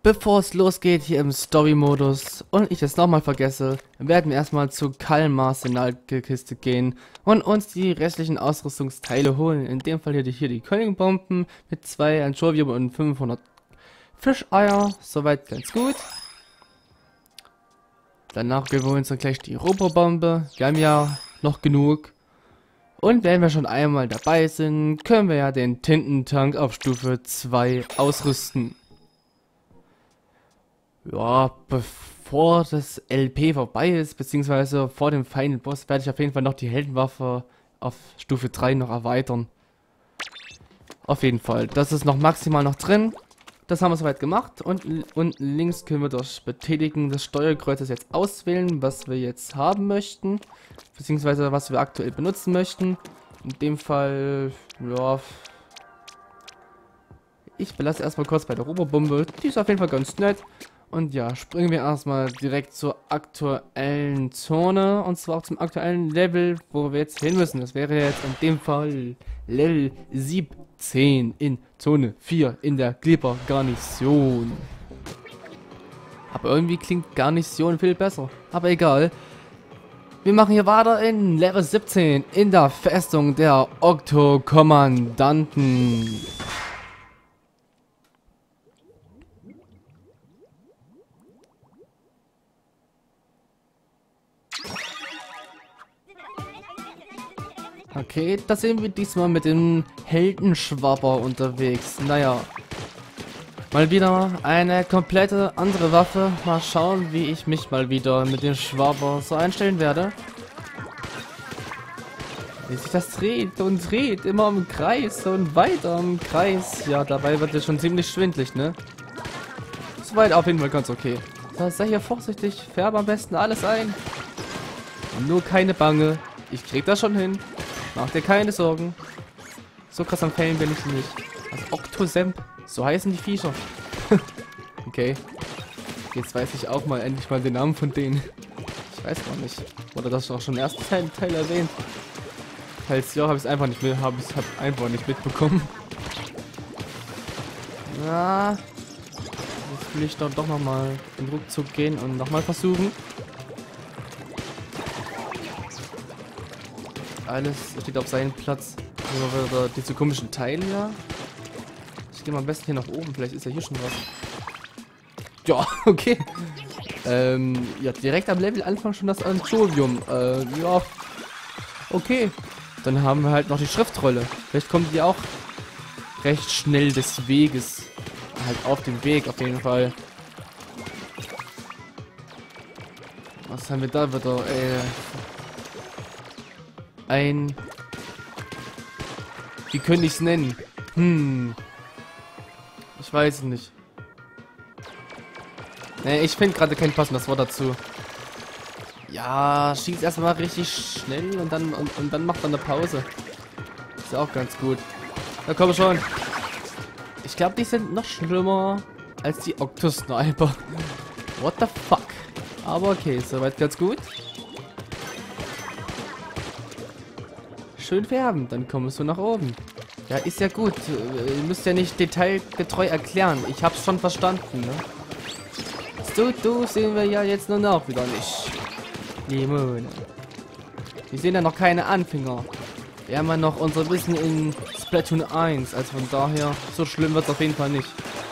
Bevor es losgeht hier im Story-Modus und ich es nochmal vergesse, werden wir erstmal zur Kalmar-Signalkiste gehen und uns die restlichen Ausrüstungsteile holen. In dem Fall hier die Königbomben mit 2 Anchovy und 500 Fischeier. Soweit ganz gut. Danach holen wir uns dann gleich die Robo-Bombe. Wir haben ja noch genug. Und wenn wir schon einmal dabei sind, können wir ja den Tintentank auf Stufe 2 ausrüsten. Ja, bevor das LP vorbei ist, beziehungsweise vor dem Final Boss, werde ich auf jeden Fall noch die Heldenwaffe auf Stufe 3 noch erweitern. Auf jeden Fall. Das ist noch maximal noch drin. Das haben wir soweit gemacht. Und unten links können wir durch Betätigen des Steuerkreuzes jetzt auswählen, was wir jetzt haben möchten. Beziehungsweise was wir aktuell benutzen möchten. In dem Fall, ja... Ich belasse erstmal kurz bei der Robo-Bombe. Die ist auf jeden Fall ganz nett. Und ja, springen wir erstmal direkt zur aktuellen Zone. Und zwar auch zum aktuellen Level, wo wir jetzt hin müssen. Das wäre jetzt in dem Fall Level 17 in Zone 4 in der Clipper Garnison. Aber irgendwie klingt Garnison viel besser. Aber egal. Wir machen hier weiter in Level 17 in der Festung der Okto-Kommandanten. Okay, da sind wir diesmal mit dem Heldenschwabber unterwegs. Naja, mal wieder eine komplette andere Waffe. Mal schauen, wie ich mich mal wieder mit dem Schwabber so einstellen werde. Wie sich das dreht und dreht, immer im Kreis und weiter im Kreis. Ja, dabei wird es schon ziemlich schwindlig, ne? Soweit auf jeden Fall ganz okay. Da sei hier vorsichtig, färbe am besten alles ein. Nur keine Bange, ich krieg das schon hin. Mach dir keine Sorgen. So krass am Fällen bin ich nicht. Also Octosemp, so heißen die Viecher. Okay. Jetzt weiß ich auch mal endlich mal den Namen von denen. Ich weiß gar nicht. Wurde das auch schon im ersten Teil erwähnt? Falls ja, habe ich es einfach nicht mehr, einfach nicht mitbekommen. Na, jetzt will ich doch noch mal den Rückzug gehen und noch mal versuchen. Alles steht auf seinem Platz. Oder diese komischen Teile ja. Ich gehe mal am besten hier nach oben. Vielleicht ist ja hier schon was. Ja, okay. Ja, direkt am Levelanfang schon das Anchovium. Ja. Okay. Dann haben wir halt noch die Schriftrolle. Vielleicht kommt die auch recht schnell des Weges. Halt auf dem Weg auf jeden Fall. Was haben wir da wieder? Wie könnte ich es nennen? Ich weiß es nicht. Ne, ich finde gerade kein passendes Wort dazu. Ja, schießt erstmal richtig schnell und dann macht man eine Pause. Ist ja auch ganz gut. Da komm schon. Ich glaube, die sind noch schlimmer als die Octosniper. What the fuck? Aber okay, soweit ganz gut. Schön färben, dann kommst du nach oben. Ja, ist ja gut. Ihr müsst ja nicht detailgetreu erklären. Ich hab's schon verstanden, ne? Du sehen wir ja jetzt nun auch wieder nicht. Limone. Wir sehen ja noch keine Anfänger. Wir haben ja noch unser Wissen in Splatoon 1. Also von daher, so schlimm wird es auf jeden Fall nicht.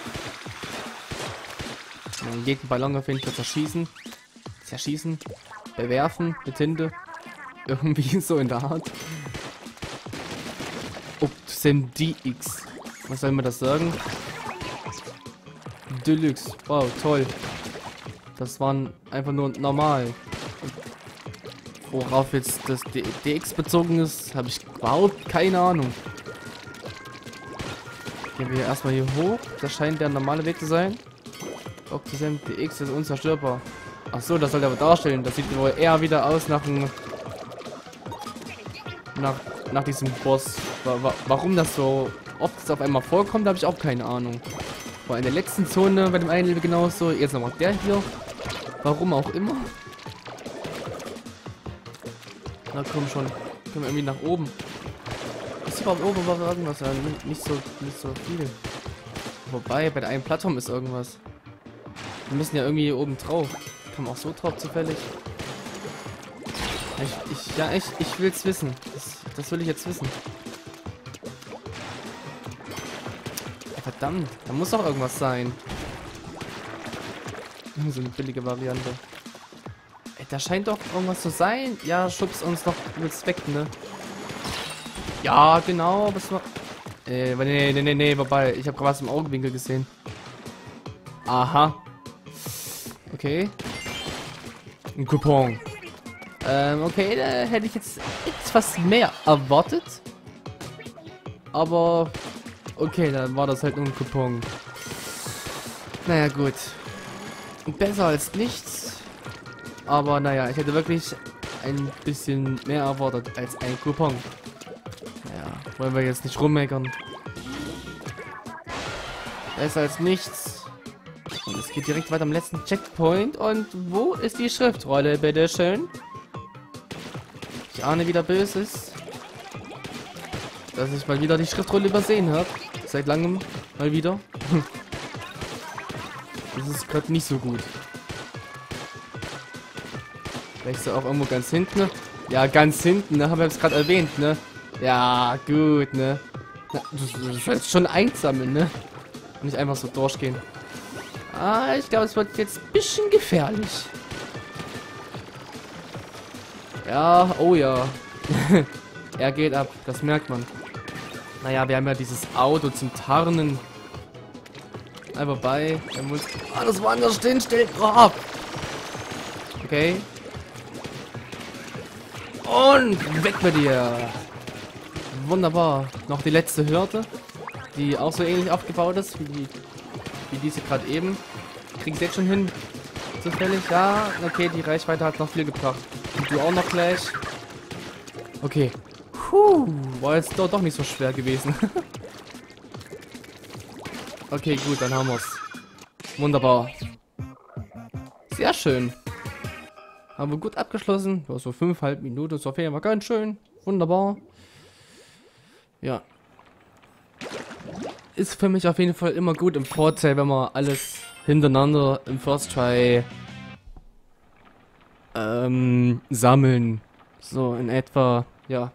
Man jeden Ballon auf jeden Fall zerschießen, bewerfen mit Tinte. Irgendwie so in der Art. Octosemp DX. Was soll man das sagen? Deluxe. Wow, toll. Das waren einfach nur normal. Worauf jetzt das DX bezogen ist, habe ich überhaupt keine Ahnung. Gehen wir erstmal hier hoch. Das scheint der normale Weg zu sein. Octosemp DX ist unzerstörbar. Ach so, das soll der aber darstellen. Das sieht wohl eher wieder aus nach diesem Boss. Warum das so oft auf einmal vorkommt, habe ich auch keine Ahnung. War in der letzten Zone bei dem einen Level genauso. Jetzt nochmal der hier. Warum auch immer. Na komm schon. Können wir irgendwie nach oben. Ist überhaupt oben war irgendwas? Ja, nicht so viel. Wobei, bei der einen Plattform ist irgendwas. Wir müssen ja irgendwie hier oben drauf. Kann man auch so drauf zufällig. Ich will's wissen. Das will ich jetzt wissen. Ja, verdammt, da muss doch irgendwas sein. So eine billige Variante. Ey, da scheint doch irgendwas zu sein. Ja, schubst uns doch übelst weg, ne? Ja, genau. Was war... nee, vorbei. Ich habe gerade was im Augenwinkel gesehen. Aha. Okay. Ein Coupon. Okay, da hätte ich jetzt etwas mehr erwartet. Aber okay, dann war das halt nur ein Coupon. Naja, gut. Besser als nichts. Aber naja, ich hätte wirklich ein bisschen mehr erwartet als ein Coupon. Naja, wollen wir jetzt nicht rummeckern. Besser als nichts. Und es geht direkt weiter am letzten Checkpoint. Und wo ist die Schriftrolle, bitteschön? Ich ahne wieder Böses. Dass ich mal wieder die Schriftrolle übersehen habe. Seit langem mal wieder. Das ist gerade nicht so gut. Vielleicht so auch irgendwo ganz hinten. Ja, ganz hinten, ne? Haben wir es gerade erwähnt, ne? Ja, gut, ne? Na, du sollst schon einsammeln, ne? Und nicht einfach so durchgehen. Ah, ich glaube, es wird jetzt ein bisschen gefährlich. Ja, oh ja. Er geht ab, das merkt man. Naja, wir haben ja dieses Auto zum Tarnen. Einfach bei. Er muss. Ah, das woanders stehen, steht. Oh. Okay. Und weg mit dir. Wunderbar. Noch die letzte Hürde, die auch so ähnlich aufgebaut ist wie diese gerade eben. Kriegst du jetzt schon hin? Zufällig? Ja, okay, die Reichweite hat noch viel gebracht. Und du auch noch gleich. Okay. Puh, war jetzt doch nicht so schwer gewesen. Okay, gut, dann haben wir's. Wunderbar. Sehr schön. Haben wir gut abgeschlossen. Ja, so 5,5 Minuten ist auf jeden Fall ganz schön. Wunderbar. Ja. Ist für mich auf jeden Fall immer gut im Vorteil, wenn man alles hintereinander im First Try sammeln. So in etwa, ja.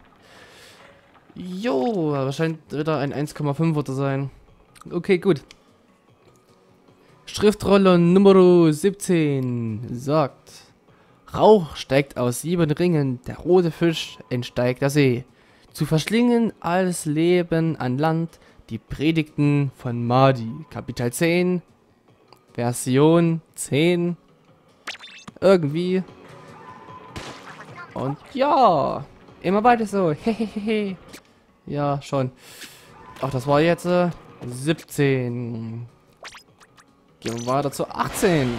Jo, wahrscheinlich wieder ein 1,5 sein. Okay, gut. Schriftrolle Nummer 17 sagt: Rauch steigt aus 7 Ringen, der rote Fisch entsteigt der See. Zu verschlingen alles Leben an Land, die Predigten von Mahdi. Kapitel 10, Version 10. Irgendwie. Und ja, immer weiter so. Hehehe. Ja, schon. Ach, das war jetzt 17. Gehen wir weiter zu 18.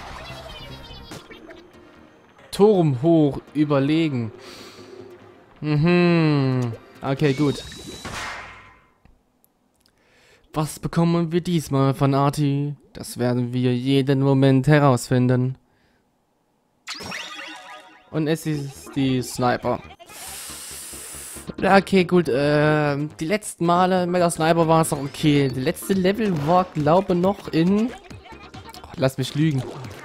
Turm hoch überlegen. Okay, gut. Was bekommen wir diesmal von Arti? Das werden wir jeden Moment herausfinden. Und es ist die Sniper. Ja, okay, gut. Die letzten Male mit der Sniper war es auch okay. Der letzte Level war, glaube ich, noch in... Oh, lass mich lügen.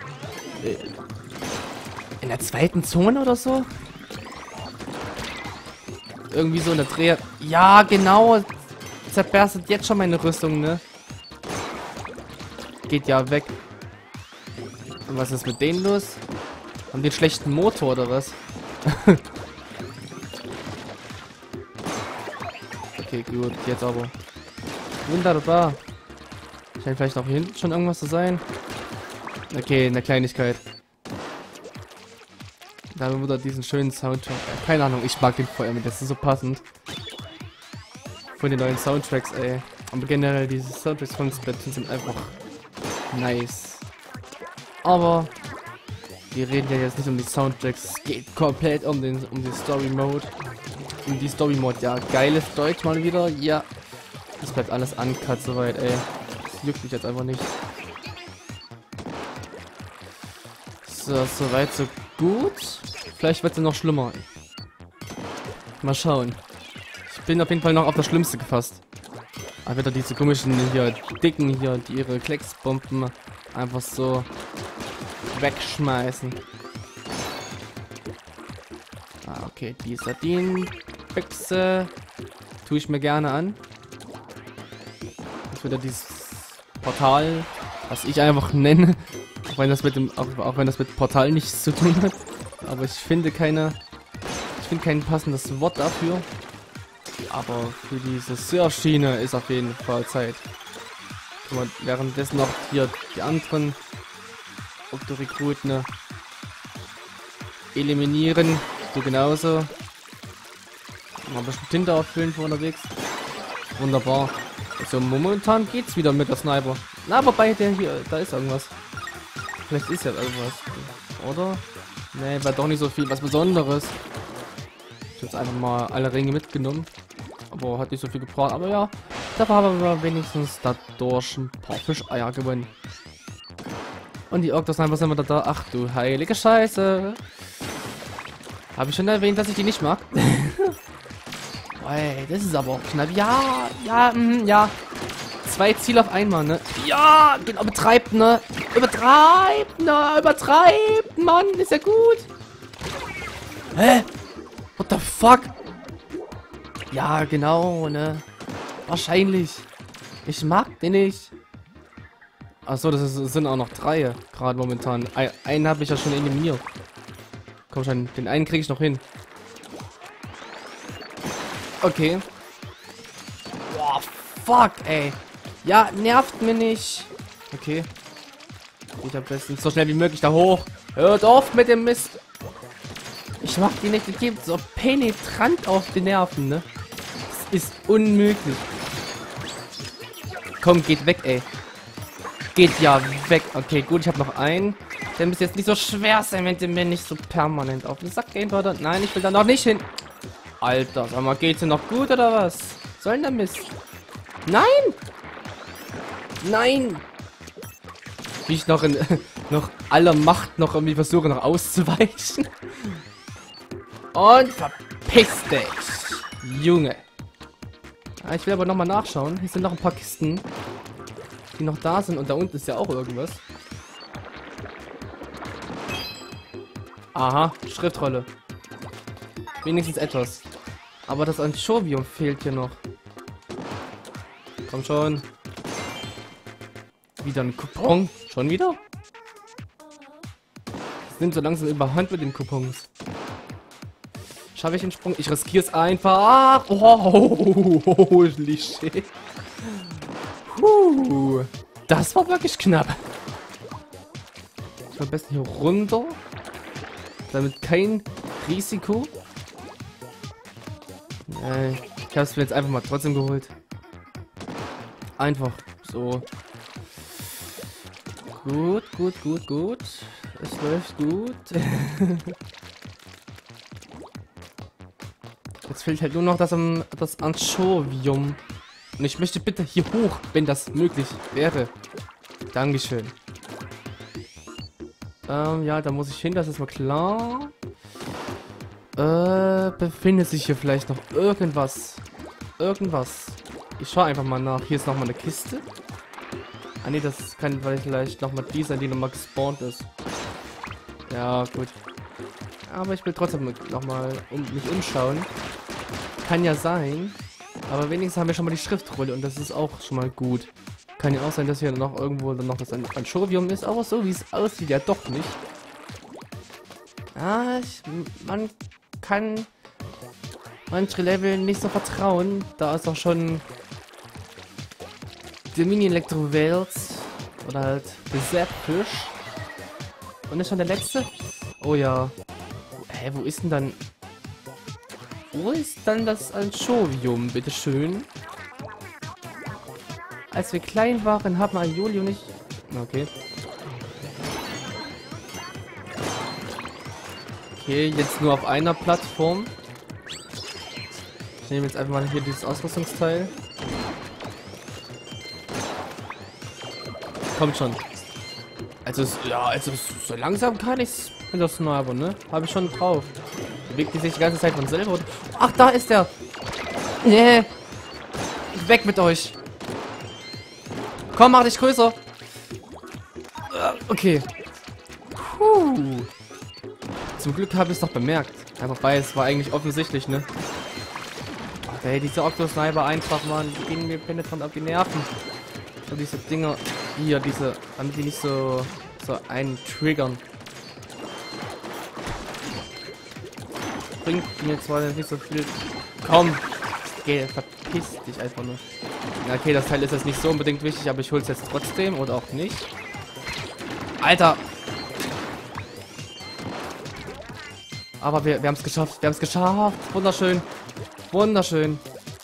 In der zweiten Zone oder so? Irgendwie so eine Dreh... Ja, genau. Zerberstet jetzt schon meine Rüstung, ne? Geht ja weg. Und was ist mit denen los? Haben die einen schlechten Motor oder was? Okay, gut. Jetzt aber. Wunderbar. Scheint vielleicht noch hier hinten schon irgendwas zu sein. Okay, eine Kleinigkeit. Da haben wir wieder diesen schönen Soundtrack. Keine Ahnung, ich mag den voll, das ist so passend. Von den neuen Soundtracks, ey. Aber generell diese Soundtracks von Splatoon sind einfach nice. Aber wir reden ja jetzt nicht um die Soundtracks. Es geht komplett um die Story Mode. Um die Story Mode, ja. Geiles Deutsch mal wieder. Ja. Das bleibt alles uncut soweit, ey. Das juckt mich jetzt einfach nicht. So, soweit so gut. Vielleicht wird es noch schlimmer. Mal schauen. Ich bin auf jeden Fall noch auf das Schlimmste gefasst. Ah, wieder diese komischen hier, dicken hier, die ihre Klecksbomben einfach so wegschmeißen. Ah, okay, die Sardinenbüchse tue ich mir gerne an. Jetzt wieder dieses Portal, was ich einfach nenne, auch wenn das mit Portal nichts zu tun hat. Aber ich finde kein passendes Wort dafür. Aber für diese Surfschiene ist auf jeden Fall Zeit. Kann man währenddessen noch hier die anderen Octo-Rekruten eliminieren. Du genauso. Mal bestimmt Tinte auffüllen für unterwegs. Wunderbar. Also momentan geht's wieder mit der Sniper. Na, wobei der hier, da ist irgendwas. Vielleicht ist ja irgendwas. Oder? Nee, war doch nicht so viel was Besonderes. Ich habe jetzt einfach mal alle Ringe mitgenommen. Aber hat nicht so viel gebraucht. Aber ja, dafür haben wir wenigstens dadurch ein paar Fischeier gewonnen. Und die Octo-Sniper sind wieder da. Ach du heilige Scheiße. Habe ich schon erwähnt, dass ich die nicht mag? Ey, das ist aber auch knapp. Ja, ja, ja. 2 Ziele auf einmal, ne? Ja, genau, übertreibt, ne? Übertreibt, ne? Übertreibt, Mann, ist ja gut. Hä? What the fuck? Ja, genau, ne? Wahrscheinlich. Ich mag den nicht. Achso, das sind auch noch 3 gerade momentan. Einen habe ich ja schon eliminiert. Komm schon, den einen kriege ich noch hin. Okay. Boah, fuck, ey. Ja, nervt mir nicht. Okay. Ich am besten so schnell wie möglich da hoch. Hört auf mit dem Mist. Ich mach die nicht, die geben so penetrant auf die Nerven, ne? Das ist unmöglich. Komm, geht weg, ey. Geht ja weg. Okay, gut, ich habe noch einen. Der müsste jetzt nicht so schwer sein, wenn der mir nicht so permanent auf den Sack gehen würde. Nein, ich will da noch nicht hin. Alter, sag mal, geht's dir noch gut oder was? Soll denn der Mist? Nein! Nein! Wie ich noch in noch aller Macht noch irgendwie versuche, noch auszuweichen. Und verpiss dich, Junge. Ah, ich will aber nochmal nachschauen. Hier sind noch ein paar Kisten, die noch da sind. Und da unten ist ja auch irgendwas. Aha, Schriftrolle. Wenigstens etwas. Aber das Anchovium fehlt hier noch. Komm schon. Wieder ein Coupon. Schon wieder? Es nimmt so langsam überhand mit den Coupons. Schaffe ich den Sprung? Ich riskiere es einfach. Oh, holy shit. Das war wirklich knapp. Ich will am besten hier runter. Damit kein Risiko. Ich habe es mir jetzt einfach mal trotzdem geholt. Einfach so. Gut, gut, gut, gut. Es läuft gut. Jetzt fehlt halt nur noch das Anchovium. Und ich möchte bitte hier hoch, wenn das möglich wäre. Dankeschön. Ja, da muss ich hin, das ist mal klar. Befindet sich hier vielleicht noch irgendwas? Irgendwas. Ich schaue einfach mal nach. Hier ist nochmal eine Kiste. Ah ne, das kann vielleicht nochmal die sein, die nochmal gespawnt ist. Ja, gut. Aber ich will trotzdem nochmal mich umschauen. Kann ja sein. Aber wenigstens haben wir schon mal die Schriftrolle und das ist auch schon mal gut. Kann ja auch sein, dass hier noch irgendwo dann noch das Anchovium ist, aber so wie es aussieht, ja doch nicht. Ah, man kann manche Level nicht so vertrauen. Da ist auch schon die Mini-Elektro-Welt oder halt der Seppfisch. Und ist schon der letzte? Oh ja. Hä, wo ist denn dann... Wo ist dann das Anchovium, bitteschön? Als wir klein waren, haben Aioli und ich... Okay. Okay, jetzt nur auf einer Plattform. Ich nehme jetzt einfach mal hier dieses Ausrüstungsteil. Kommt schon. Also, ja, also so langsam kann ich's mit der Sniper, ne? Habe ich schon drauf. Bewegt die sich die ganze Zeit von selber. Ach, da ist der. Nee. Weg mit euch. Komm, mach dich größer. Okay. Puh. Zum Glück habe ich es noch bemerkt. Einfach weil es war eigentlich offensichtlich, ne? Ach, ey, diese Octo-Sniper einfach, Mann. Die gehen mir penetrant auf die Nerven. So diese Dinger hier, diese, damit die nicht so eintriggern. Bringt mir zwar nicht so viel. Komm! Geh, verpiss dich einfach nur. Na, okay, das Teil ist jetzt nicht so unbedingt wichtig, aber ich hol's jetzt trotzdem oder auch nicht. Alter! Aber wir haben es geschafft. Wir haben es geschafft. Wunderschön. Wunderschön.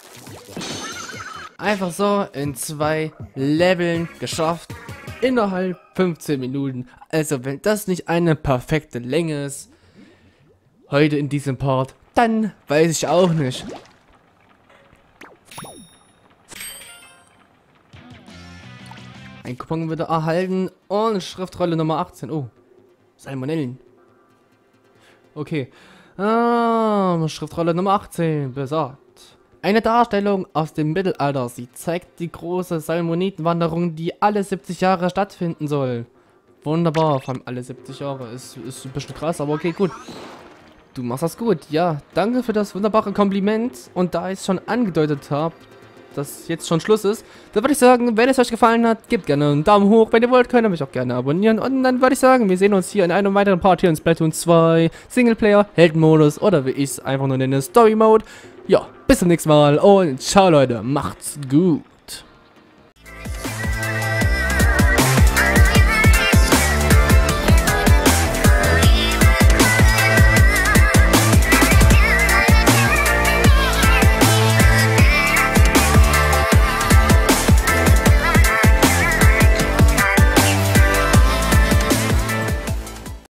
Einfach so in 2 Leveln geschafft. Innerhalb 15 Minuten. Also wenn das nicht eine perfekte Länge ist, heute in diesem Part, dann weiß ich auch nicht. Ein Coupon wieder erhalten und Schriftrolle Nummer 18. Oh, Salmonellen. Okay. Schriftrolle Nummer 18 besagt. Eine Darstellung aus dem Mittelalter. Sie zeigt die große Salmonitenwanderung, die alle 70 Jahre stattfinden soll. Wunderbar, vor allem alle 70 Jahre. Ist ein bisschen krass, aber okay, gut. Du machst das gut. Ja, danke für das wunderbare Kompliment. Und da ich es schon angedeutet habe, dass jetzt schon Schluss ist, dann würde ich sagen, wenn es euch gefallen hat, gebt gerne einen Daumen hoch. Wenn ihr wollt, könnt ihr mich auch gerne abonnieren. Und dann würde ich sagen, wir sehen uns hier in einem weiteren Part hier in Splatoon 2, Singleplayer, Heldenmodus oder wie ich es einfach nur nenne, Story Mode. Ja, bis zum nächsten Mal und ciao Leute, macht's gut.